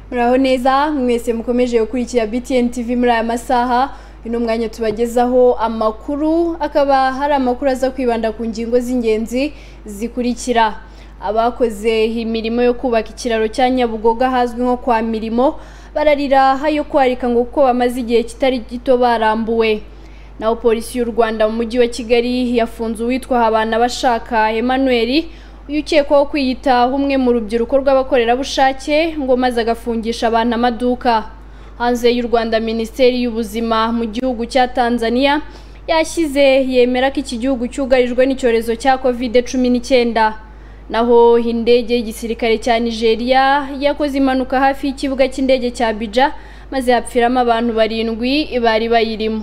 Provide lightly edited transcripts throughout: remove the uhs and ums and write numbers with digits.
Muraho neza mwese mukomeje gukurikira BTN TV muri aya masaha. Ino mwanya tubagezaho amakuru, akaba hari amakuru aza kwibanda ku ngingo z'ingenzi zikurikira. Abakoze imirimo yo kubaka ikiraro cya Nyabugoga hazwi nko kwa Mirimo bararira hayo kwarika ngo kuko bamaze igihe kitari gito barambuwe. Naho polisi y'u Rwanda mu mujyi wa Kigali yafunze uwitwa Habana bashaka Emmanuel uyu ukekwaho kwiyita umwe mu rubyiruko rw'abakorerabushake ngo maze agafungisha abantu amaduka. Hanze y'u Rwanda, Minisiteri y'Ubuzima mu gihugu cya Tanzania yashyize yemera ko iki gihugu cyugarijwe n'icyorezo cya COVID-19. Naho indege y'igisirikare cya Nigeria yakoze impanuka hafi y'ikibuga cy'indege cya Abidjan maze hapfiramo abantu 7 bari bayirimo.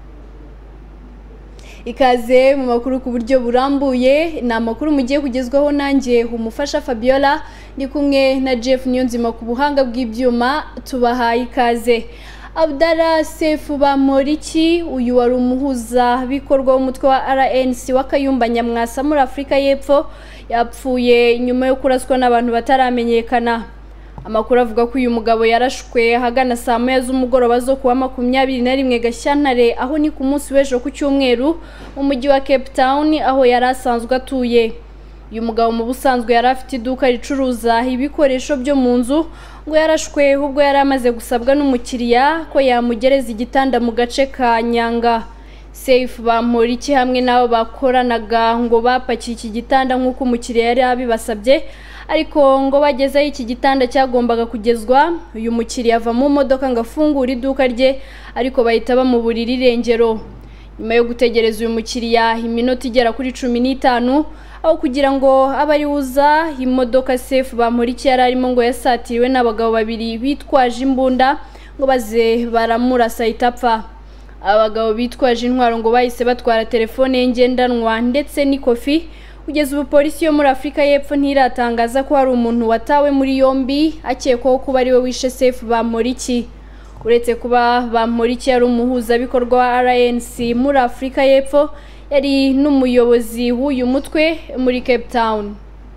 Ikaze mu makuru ku buryo burambuye, ni amakuru mugiye kugezwaho nanjye umufasha Fabiola ndi kumwe na Jeff Niyonzima ku buhanga bw'ibyuma. Tubahaye ikaze. Abdallah Sefu Bamporiki uyu wari umuhuza bikorwa w'umutwe wa RNC wa Kayumba Nyamwasa muri Afrika y'Epfo yapfuye nyuma yo kuraswa n'abantu bataramenyekana. Amakuru avuga ko uyu mugabo yarashwe hagana saa 9 z'umugoroba zo kuwa 21 Gashyantare, aho ni ku munsi w'ejo ku cyumweru mu mujyi wa Cape Town aho yari asanzwe atuye. Uyu mugabo mu busanzwe yari afite iduka ricuruza ibikoresho byo mu nzu, ngo yarashwe ubwo yari amaze gusabwa n'umukiriya ko yamugereza igitanda mu gace ka Nyanga. Sefu Bamporiki hamwe nabo bakoranaga ngo bapakiye iki gitanda nk'uko umukiriya yari abibasabye, ariko ngo bagezeho iki gitanda cyagombaga kugezwa uyu mukiriya ava mu modoka ngo afungure iduka rye, ariko bahita bamuburira irengero. Nyuma yo gutegereza uyu mukiriya iminota igera kuri 15 aho kugira ngo abari uza imodoka Sefu Bamporiki yari arimo ngo yasatiriwe n'abagabo 2 bitwaje imbunda ngo baze baramurasa itapfa. Abagabo bitwaje intwaro ngo bahise batwara telefone ye ngendanwa ndetse n'ikofi. Kugeza ubu polisi yo muri Afrika y'Epfo ntiratangaza ko hari umuntu watawe muri yombi akekwaho kuba ari we wishe Sefu Bamporiki. Uretse kuba Bamporiki yari umuhuza bikorwa wa RNC muri Afrika y'Epfo, yari n'umuyobozi w'uyu mutwe muri Cape Town.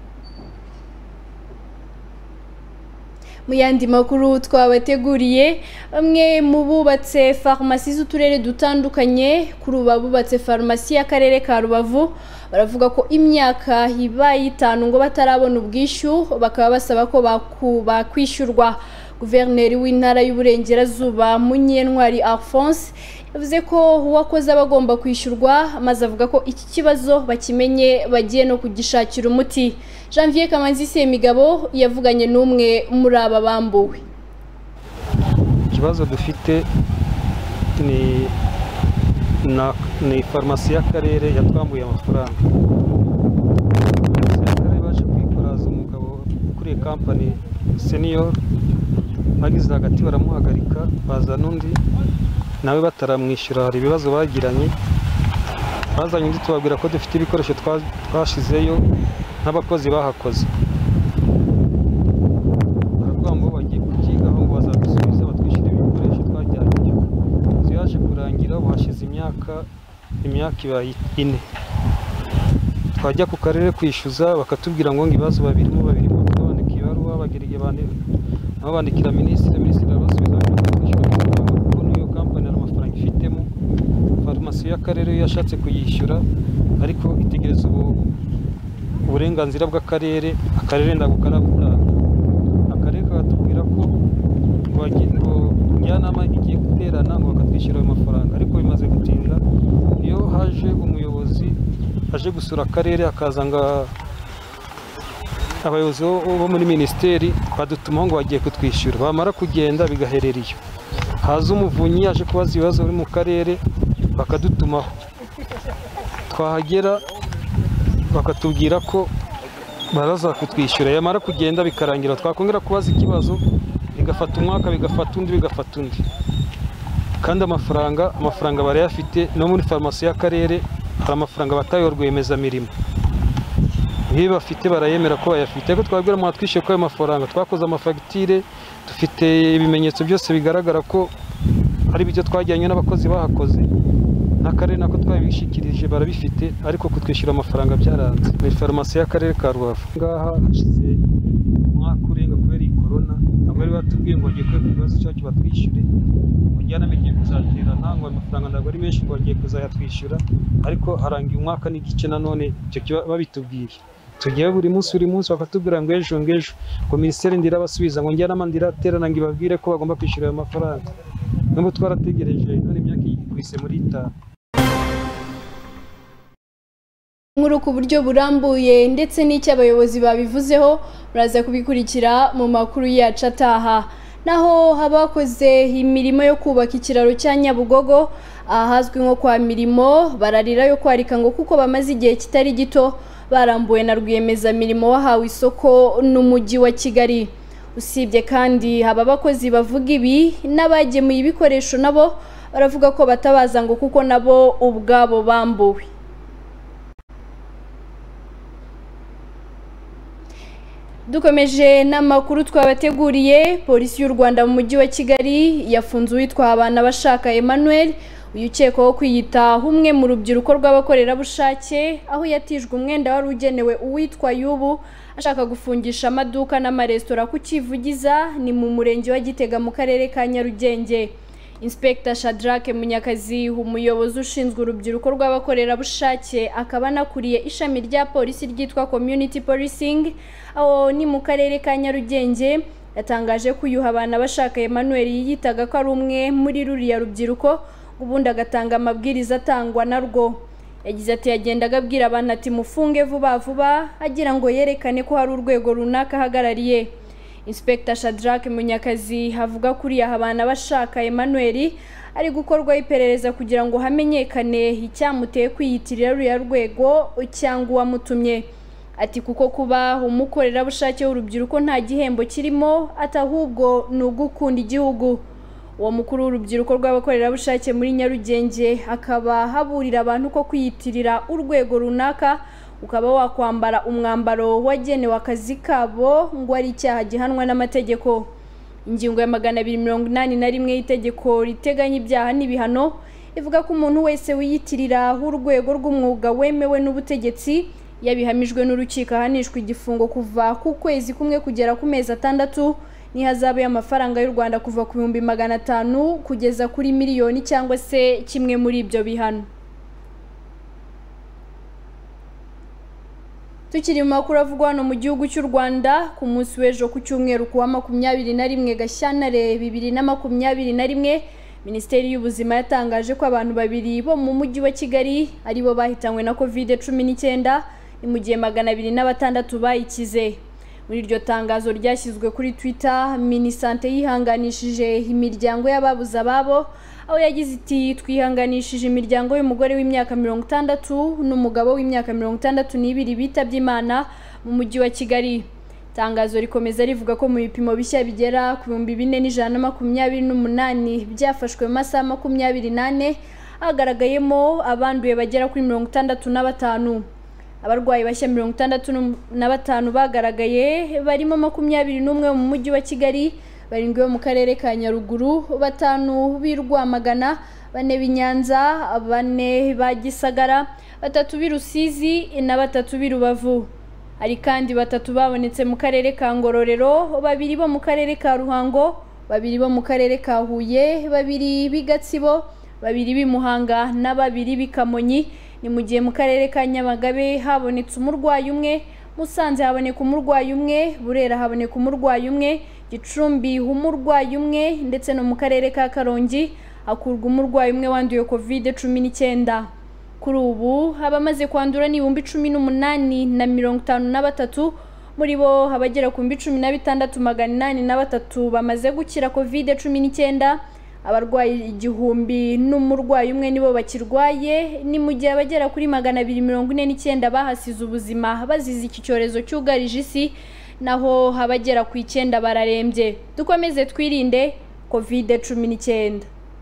Mu yandi makuru twabateguriye, bamwe mu bubatse farumasi z'uturere dutandukanye kuri ubu bubatse farumasi y'akarere ka Rubavu baravuga ko imyaka ibaye 5 ngo batarabona ubwishyu, bakaba basaba ko bakwishyurwa. Guverineri w'intara y'Uburengerazuba Munyentwari Alphonse yavuze ko uwakoze abagomba kwishyurwa, maze avuga ko iki kibazo bakimenye bagiye no kugishakira umuti. Janvier Kamanzi Semigabo yavuganye n'umwe muri aba bambuwe. Ikibazo dufite ni farumasi y'akarere yatwambuye amafaranga. Akarere baje kwikoraza umugabo kuri company senior, bagize hagati baramuhagarika, bazana undi nawe bataramwishyura. Hari ibibazo bagiranye, bazanye undi tubabwira ko dufite ibikoresho twashizeyo n'abakozi bahakoze. Baravuga ngo bagiye kubyigaho ngo bazadusubiza batwishyura ibikoresho twajyanye. Yaje kurangira hashize imyaka ibaye 4. Twajya ku karere kwishyuza bakatubwira ngo ibibazo babirimo twabandika ibaruwa bagiriye bandikira minisitiri arabasubiza ko niyo company amafaranga ifitemo. Farumasi y'akarere yashatse kuyishyura, ariko itegereza uburenganzira bw'akarere, akarere ndagukarabutanga. Akarere katubwira ko njyanama igiye guterana ngo bakatwishyura ayo mafaranga, ariko bimaze gutinda. Iyo haje umuyobozi aje gusura akarere akazanga abayobozi bo muri minisiteri badutumaho ngo bagiye kutwishyura, bamara kugenda bigaherera iyo. Haza umuvunyi aje kubaza ibibazo biri mu karere bakadutumaho, twahagera bakatubwira ko baraza kutwishyura, yamara kugenda bikarangira. Twakongera kubaza ikibazo bigafata umwaka, bigafata undi, kandi amafaranga barayafite. No muri farumasi y'akarere hari amafaranga batayo rwiyemezamirimo, niba bafite barayemera ko bayafite, ariko twabwira mwatwishyuye ko ayo mafaranga twakoze amafagitire, dufite ibimenyetso byose bigaragara ko hari ibyo twajyanye n'abakozi bahakoze. n'akarere nako twabishikirije barabifite, ariko kutwishyura amafaranga byaranze. Ni farumasi y'akarere ka Rubavu. Ngaha hashize umwaka urenga kubera iyi corona, ntabwo bari batubwiye ngo bagiye kwiga ikibazo cyacu batwishyure, njyana namenye kuzaterana ngo amafaranga ntabwo ari menshi ngo bagiye kuzayatwishyura, ariko harangiye umwaka n'igice nanone icyo babitubwiye. Tugiye buri munsi bakatubwira ngo ejo ngo minisiteri ndirabasubiza ngo njyana ndiraterana ngo ibabwire ko bagomba kwishyura ayo mafaranga. Nubwo twarategereje none imyaka ikwise muri 5. Inkuru ku buryo burambuye ndetse n'icyo abayobozi babivuzeho muraza kubikurikira mu makuru yacu ataha. Naho abakoze imirimo yo kubaka ikiraro cya Nyabugogo ahazwi nko kwa Mirimo bararira yo kwarika ngo kuko bamaze igihe kitari gito barambuwe na rwiyemezamirimo wahawe isoko n'umujyi wa Kigali. Usibye kandi aba bakozi bavuga ibi n'abagemuye ibikoresho nabo baravuga ko batabaza ngo kuko nabo ubwabo bambuwe. Dukomeje n'amakuru twabateguriye, polisi y'u Rwanda mu mujyi wa Kigali yafunze uwitwa Abanabashaka Emmanuel uyukekwaho kwiyita umwe mu rubyiruko rw'abakorerabushake, aho yatijwe umwenda wari ugenewe uwitwa Yubu ashaka gufungisha amaduka n'amaresitora ku Kivugiza ni mu murenge wa Gitega mu karere ka Nyarugenge. Inspector Shadrack Munyakazi, umuyobozi ushinzwe urubyiruko rw'abakorerabushake akaba anakuriye ishami rya polisi ryitwa Community Policing aho ni mu karere ka Nyarugenge, yatangaje ko uyu Abanabashaka Emmanuel yiyitaga ko ari umwe muri ruriya rubyiruko ubundi agatanga amabwiriza atangwa narwo. Yagize ati yagendaga abwira abantu ati mufunge vuba vuba agira ngo yerekane ko hari urwego runaka ahagarariye. Inspector Shadrack Munyakazi avuga kuri Abanabashaka Emmanuel ari gukorwa iperereza kugira ngo hamenyekane icyamuteye kwiyitirira ruriya rwego cyangwa uwamutumye. Ati kuko kuba umukorerabushake w'urubyiruko nta gihembo kirimo atahubwo ni ugukunda igihugu. Uwo mukuru w'urubyiruko rw'abakorerabushake muri Nyarugenge akaba haburira abantu ko kwiyitirira urwego runaka ukaba wakwambara umwambaro wagenewe akazi kabo ngo ari icyaha gihanwa n'amategeko. Ingingo ya 281 y'itegeko riteganya ibyaha n'ibihano ivuga ko umuntu wese wiyitirira urwego rw'umwuga wemewe n'ubutegetsi yabihamijwe n'urukiko ahanishwa igifungo kuva ku kwezi kumwe kugera ku mezi 6 n'ihazabu y'amafaranga y'u Rwanda kuva ku 500 kugeza kuri miliyoni cyangwa se kimwe muri ibyo bihano. Tukiri mu makuru avugwa hano mu gihugu cy'u Rwanda ku munsi w'ejo ku cyumweru kuwa 21 Gashyantare 2021 Minisiteri y'Ubuzima yatangaje ko abantu 2 bo mu mujyi wa Kigali aribo bahitanywe na COVID-19 mu gihe 206 bayikize. Muri iryo tangazo ryashyizwe kuri Twitter, Minisante yihanganishije imiryango y'ababuze ababo aho yagize iti twihanganishije imiryango y'umugore w'imyaka 60 n'umugabo w'imyaka 62 bitabye Imana mu mujyi wa Kigali. Tangazo rikomeza rivuga ko mu bipimo bishya bigera ku 4128 byafashwe mu masaha 28 agaragayemo abanduye bagera kuri 65. Abarwayi bashya 65 bagaragaye barimo 21 mu mujyi wa Kigali, 7 bo mu karere ka Nyaruguru, 5 b'i Rwamagana, 4 b'i Nyanza, 4 ba Gisagara, 3 b'i Rusizi na 3 b'i Rubavu. Hari kandi 3 babonetse mu karere ka Ngororero, 2 bo mu karere ka Ruhango, 2 bo mu karere ka Huye, 2 b'i Gatsibo, 2 b'i Muhanga na 2 b'i Kamonyi. Ni mu gihe mu karere ka Nyamagabe habonetse umurwayi umwe, Musanze haboneka umurwayi umwe, Burera haboneka umurwayi umwe, Gicumbi umurwayi umwe ndetse no mu karere ka Karongi hakurwa umurwayi umwe wanduye COVID-19. Kuri ubu abamaze kwandura ni 18,053, muri bo abagera ku 16,803 bamaze gukira COVID-19. Abarwayi 1000 n'umurwayi umwe nibo bakirwaye, ni mu gihe abagera kuri 249 bahasize ubuzima bazize iki cyorezo cyugarije isi, naho abagera ku 9 bararembye. Dukomeze twirinde COVID-19.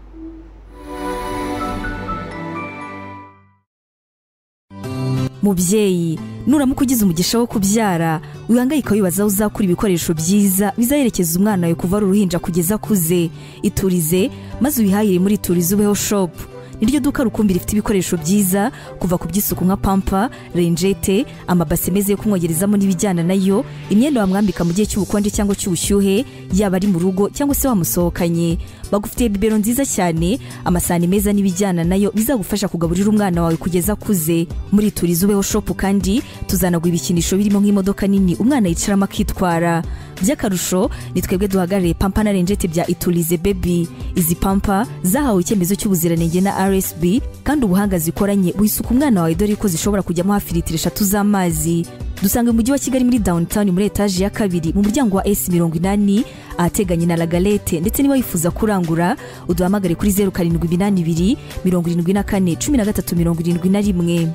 Mubyeyi, nuramuka ugize umugisha wo kubyara, wihangayika wibaza aho uzakura ibikoresho byiza bizaherekeza umwana wawe kuva ari uruhinja kugeza akuze. Iturize maze uyihahire muri Iturize Ubeho Shop. niryo duka rukumbi rifite ibikoresho byiza kuva ku by'isuku nka pampa, renjete, amabase meza yo kumwogerezamo n'ibijyana nayo, imyenda wamwambika mu gihe cy'ubukonje cyangwa cy'ubushyuhe, yaba ari mu rugo cyangwa se wamusohokanye. Bagufitiye bibero nziza cyane, amasahani meza n'ibijyana nayo bizagufasha kugaburira umwana wawe kugeza akuze. Muri Turiza Ubeho Shop kandi tuzanagwa ibikinisho birimo nk'imodoka nini umwana yicaramo akitwara. By'akarusho ni twebwe duhagarariye pampa na renjete bya Itulize Baby. Izi pampa zahawe icyemezo cy'ubuziranenge na RSB kandi ubuhanga zikoranye buhisuka umwana wawe dore ko zishobora kujyamo hafi litiro 3 z'amazi. Dusanga mu mujyi wa Kigali muri downtown muri etaje ya 2 mu muryango wa S80 ahateganye na La Galette, ndetse niba wifuza kurangura uduhamagare kuri 0782 74 1371.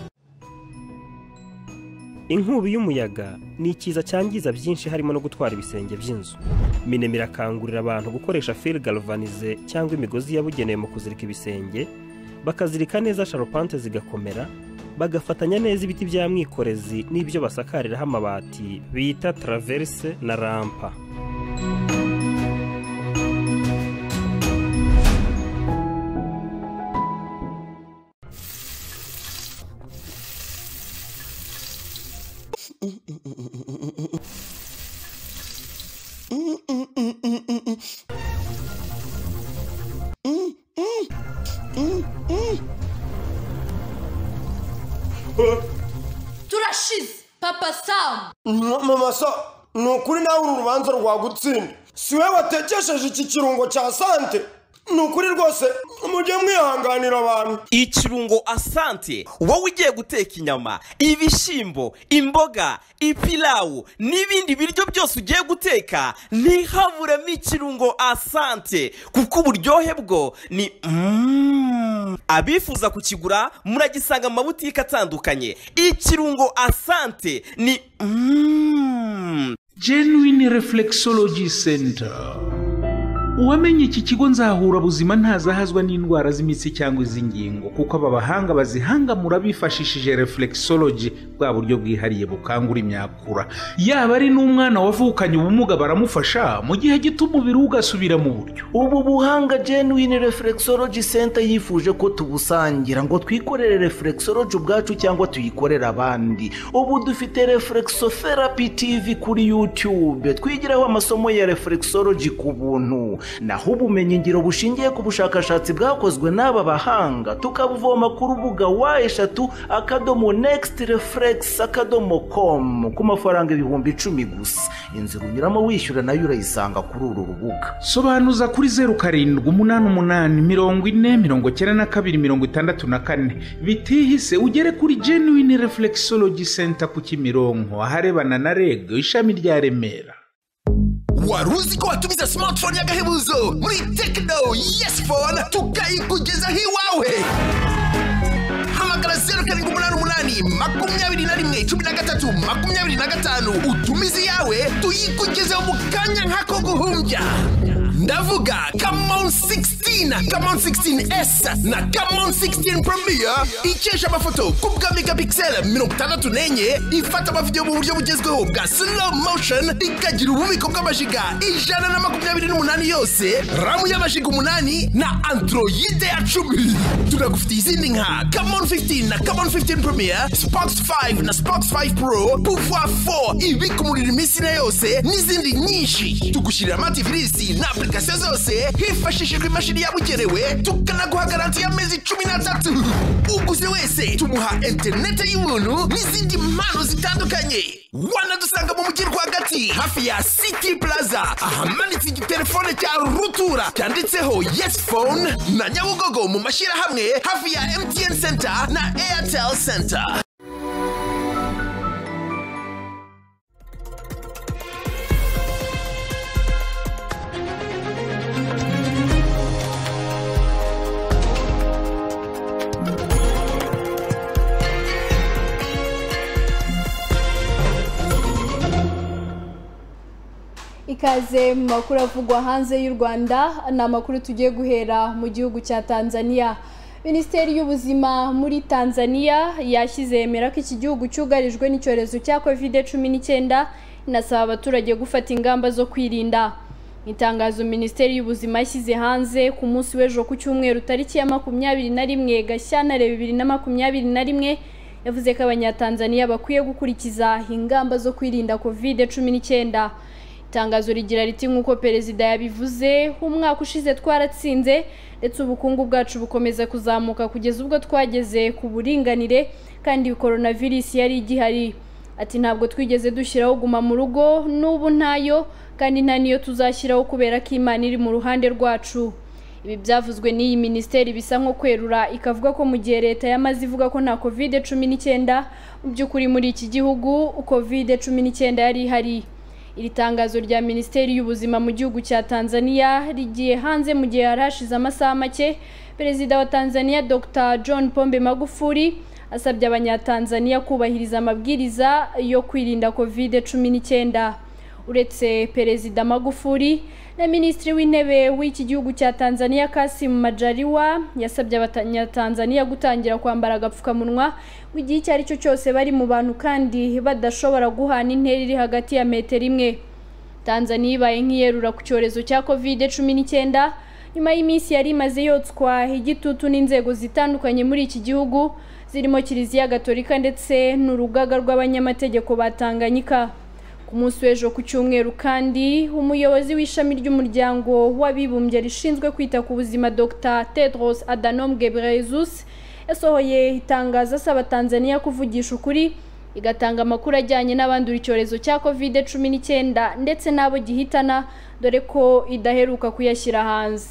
Inkubi y'umuyaga ni ikiza cyangiza byinshi harimo no gutwara ibisenge by'inzu. Minema irakangurira abantu gukoresha fil galvanize cyangwa imigozi yabugenewe mu kuzirika ibisenge, bakazirika neza charpente zigakomera, bagafatanya neza ibiti bya mwikorezi n'ibyo basakariraho amabati bita traverse na rampa. Turashize Papa Sam. Mama Sam, nukuri nawe urubanza rwagutsinda. Siwe watekesheje iki kirungo cya Sante. Nukuri rwose mujye mwihanganira abantu. Ikirungo Asante wowe ugiye guteka inyama, ibishimbo, imboga, ipilawu n'ibindi biryo byose ugiye guteka, ntihaburemo ikirungo Asante kuko uburyohe bwo ni abifuza kukigura muragisanga mu mabutike atandukanye. Ikirungo Asante ni Genuine Reflexology Center. Uwamenye iki kigo nzahura buzima ntazahazwa n'indwara z'imitsi cyangwa iz'ingingo kuko aba bahanga bazihangamura bifashishije reflexology, bwa buryo bwihariye bukangura imyakura. Yaba ari n'umwana wavukanye ubumuga baramufasha mu gihe gito umubiri ugasubira mu buryo. Ubu buhanga Genuine Reflexology Center yifuje ko tubusangira ngo twikorere reflexology ubwacu cyangwa tuyikorere abandi. Ubu dufite Reflexotherapy TV kuri YouTube twigiraho amasomo ya reflexology ku buntu. Naho ubumenyi ngiro bushingiye ku bushakashatsi bwakozwe n'aba bahanga tukabuvoma ku rubuga wa/nextreflex.com ku mafaranga 10,000 gusa. Inzira unyuramo wishyura nayo urayisanga kuri uru rubuga. Sobanuza kuri 0788409264 bitihise ugere kuri Genuine Reflexology Center ku Kimironko aharebana na REG ishami rya Remera. Waruzi ko watumiza smartphone y'agahebuzo muri Tecno Yes Phone tukayikugezaho iwawe. Hamagara 0788211325 utumize yawe tuyikugezeho mu kanya nk'ako guhumbya. Ndavuga Camon 16, Camon 16S na Camon 16 Premier ikesha amafoto ku bwa megapixel 64 ifata amavideo mu buryo bugezweho bwa slow motion ikagira ububiko bw'amajiga 128 yose, RAM y'amajiga 8 na Android ya 10. Tunagufitiye izindi nka Camon 15 na Camon 15 Premier, Spox 5 na Spox 5 Pro, Pouvoir 4 ibika umuriro iminsi na yose n'izindi nyinshi. Tugushyirira amativisi na application zose hifashishijwe imashini yabugenewe, tukanaguha garanti y'amezi 13. Uguze wese tumuha internet y'ubuntu n'izindi mpano zitandukanye. Wanadusanga mu mujyi rwagati hafi ya City Plaza ahamanitse igitelefone cya rutura cyanditseho Yes Phone, na Nyabugogo mu mashyirahamwe hafi ya MTN Center na Airtel Center. Ikaze mu makuru avugwa hanze y'u Rwanda, ni amakuru tugiye guhera mu gihugu cya Tanzania. Minisiteri y'ubuzima muri Tanzania yashyize yemera ko iki gihugu cyugarijwe n'icyorezo cya COVID-19, inasaba abaturage gufata ingamba zo kwirinda. itangazo Minisiteri y'Ubuzima yashyize hanze ku munsi w'ejo ku cyumweru tariki ya 21 Gashyantare 2021 yavuze ko abanyatanzania bakwiye gukurikiza ingamba zo kwirinda COVID-19. Itangazo rigira riti nk'uko perezida yabivuze, umwaka ushize twaratsinze ndetse ubukungu bwacu bukomeza kuzamuka kugeza ubwo twageze ku buringanire kandi coronavirus yari igihari. Ati ntabwo twigeze dushyiraho guma mu rugo, n'ubu ntayo kandi nta niyo tuzashyiraho kubera ko Imana iri mu ruhande rwacu. Ibi byavuzwe n'iyi minisiteri bisa nko kwerura ikavuga ko mu gihe leta yamaze ivuga ko nta COVID-19 mu by'ukuri muri iki gihugu COVID-19 yari ihari. Iri tangazo rya Minisiteri y'Ubuzima mu gihugu cya Tanzania rigiye hanze mu gihe harashize amasaha make Perezida wa Tanzania Dr. John Pombe Magufuli asabye abanyatanzania kubahiriza amabwiriza yo kwirinda COVID-19. Uretse Perezida Magufuli na Minisitiri w'Intebe w'iki gihugu cya Tanzania Kassim Majaliwa yasabye abanyatanzania gutangira kwambara agapfukamunwa mu gihe icyo ari cyo cyose bari mu bantu kandi badashobora guhana intera iri hagati ya metero imwe. Tanzania ibaye nk'iyerura ku cyorezo cya COVID-19 nyuma y'iminsi yari imaze yotswa igitutu n'inzego zitandukanye muri iki gihugu zirimo Kiliziya Gatolika ndetse n'urugaga rw'abanyamategeko ba Tanganyika. Ku munsi w'ejo ku cyumweru kandi umuyobozi w'ishami ry'umuryango w'abibumbye rishinzwe kwita ku buzima Dr. Tedros Adhanom Ghebreyesus yasohoye itangazo asaba Tanzania kuvugisha ukuri igatanga amakuru ajyanye n'abandura icyorezo cya COVID-19 ndetse n'abo gihitana dore ko idaheruka kuyashyira hanze.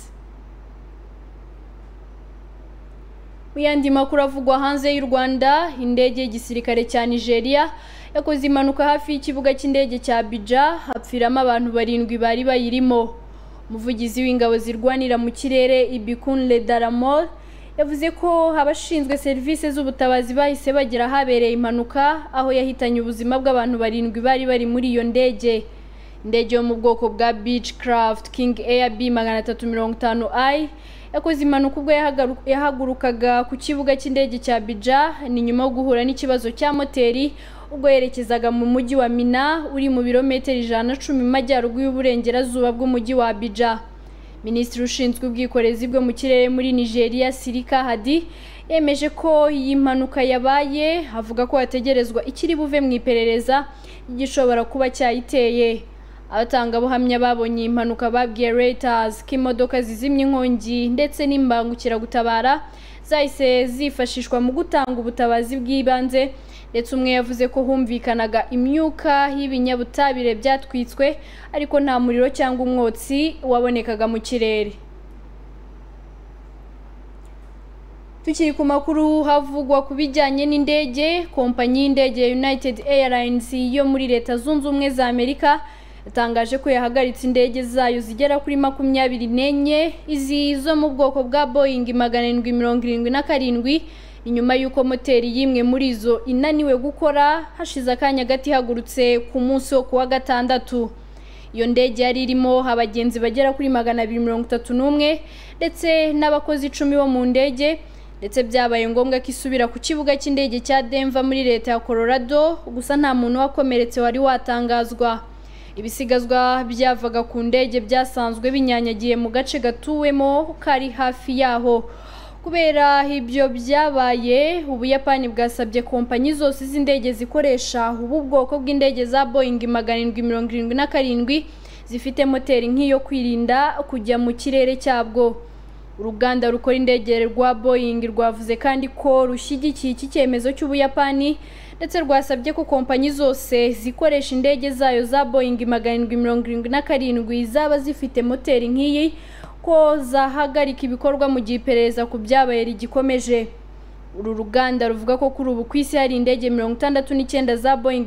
Mu yandi makuru avugwa hanze y'u Rwanda, indege y'igisirikare cya Nigeria yakoze impanuka hafi y'ikibuga cy'indege cya Abidjan hapfiramo abantu 7 bari bayirimo. Umuvugizi w'ingabo zirwanira mu kirere Ibikunle Daramor yavuze ko abashinzwe serivisi z'ubutabazi bahise bagera habereye impanuka aho yahitanye ubuzima bw'abantu 7 bari bari muri iyo ndege. Indege yo mu bwoko bwa Beechcraft King Air B350i yakoze impanuka ubwo yahagurukaga ku kibuga cy'indege cya Abidjan ni nyuma yo guhura n'ikibazo cya moteri ubwo yerekezaga mu mujyi wa Mina uri mu birometero 110 mu majyaruguru y'uburengerazuba bw'umujyi wa Abidjan. Minisitiri ushinzwe ubwikorezi bwo mu kirere muri Nigeria Sirika Hadi yemeje ko iyi mpanuka yabaye, avuga ko hategerezwa ikiri buve mu iperereza igishobora kuba cyayiteye. Abatangabuhamya babonye impanuka babwiye Reuters ko imodoka zizimya inkongi ndetse n'imbangukiragutabara zahise zifashishwa mu gutanga ubutabazi bw'ibanze, ndetse umwe yavuze ko humvikanaga imyuka y'ibinyabutabire byatwitswe ariko nta muriro cyangwa umwotsi wabonekaga mu kirere. Tukiri ku makuru havugwa ku bijyanye n'indege, kompanyi y'indege ya United Airlines yo muri Leta Zunze Ubumwe za Amerika yatangaje ko yahagaritse indege zayo zigera kuri 24 izi zo mu bwoko bwa Boeing 777 inyuma y'uko moteri y'imwe muri izo inaniwe gukora hashize akanya gati hagurutse ku munsi wo kuwa gatandatu. Iyo ndege yari irimo abagenzi bagera kuri 231 ndetse n'abakozi 10 bo mu ndege, ndetse byabaye ngombwa ko isubira ku kibuga cy'indege cya Denver muri leta ya Colorado, gusa nta muntu wakomeretse wari watangazwa. Ibisigazwa byavaga ku ndege byasanzwe binyanyagiye mu gace gatuwemo kari hafi yaho. Kubera ibyo byabaye, Ubuyapani bwasabye kompanyi zose z'indege zikoresha ubu bwoko bw'indege za Boeing 777 zifite moteri nk'iyo kwirinda kujya mu kirere cyabwo. Uruganda rukora indege rwa Boeing rwavuze kandi ko rushyigikiye iki cyemezo cy'Ubuyapani ndetse rwasabye ko kompanyi zose zikoresha indege zayo za Boeing 777 zaba zifite moteri nk'iyi ko zahagarika ibikorwa mu gihe iperereza ku byabaye rigikomeje. Uru ruganda ruvuga ko kuri ubu ku isi hari indege 69 za Boeing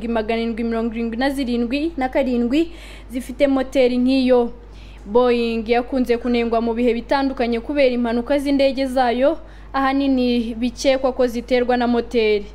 777 zifite moteri nk'iyo. Boeing yakunze kunengwa mu bihe bitandukanye kubera impanuka z'indege zayo ahanini bikekwa ko ziterwa na moteri.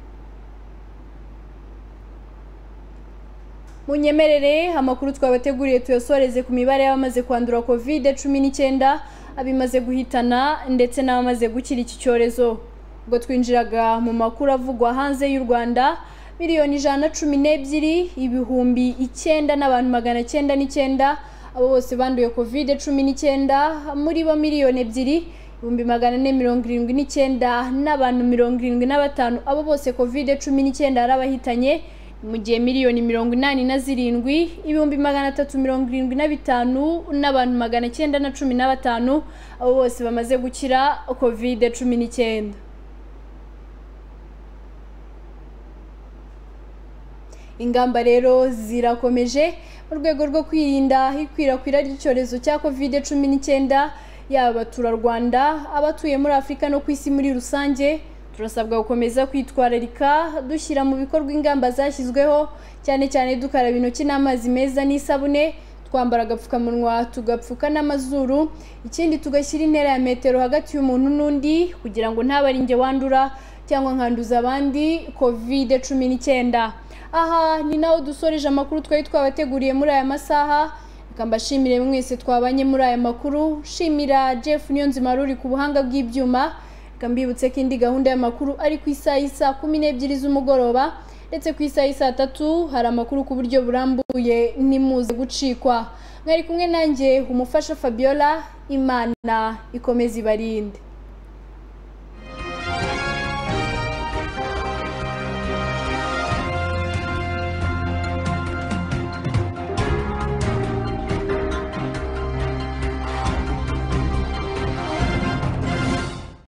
Munyemerere amakuru twabateguriye tuyasoreze ku mibare y'abamaze kwandura COVID-19, abimaze guhitana ndetse n'abamaze gukira iki cyorezo. Ubwo twinjiraga mu makuru avugwa hanze y'u Rwanda, 112,900 n'abantu 909 abo bose banduye COVID-19 muri bo miliyoni 2,479 n'abantu 75 abo bose COVID-19 arabahitanye mu gihe miliyoni 87,375 n'abantu 915 abo bose bamaze gukira COVID-19. Ingamba rero zirakomeje mu rwego rwo kwirinda ikwirakwira ry'icyorezo cya COVID-19 yaba abaturarwanda abatuye muri Afurika no ku isi muri rusange. Turasabwa gukomeza kwitwararika dushyira mu bikorwa ingamba zashyizweho cyane cyane dukaraba intoki n'amazi meza n'isabune, twambara agapfukamunwa tugapfuka n'amazuru, ikindi tugashyira intera ya metero hagati y'umuntu n'undi kugira ngo ntabaringe wandura cyangwa nkanduza abandi COVID-19. Aha ni naho dusoreje amakuru twari twabateguriye muri aya masaha. Mbashimire mwese twabanye muri aya makuru, shimira Jeff Niyonzima ruri ku buhanga bw'ibyuma. Mbibutse ko indi gahunda y'amakuru ari ku isaha 12 z'umugoroba ndetse ku isaha 3 hari amakuru ku buryo burambuye nimuze gucikwa. Mwari kumwe nanjye umufasha Fabiola, Imana ikomeze ibarinde.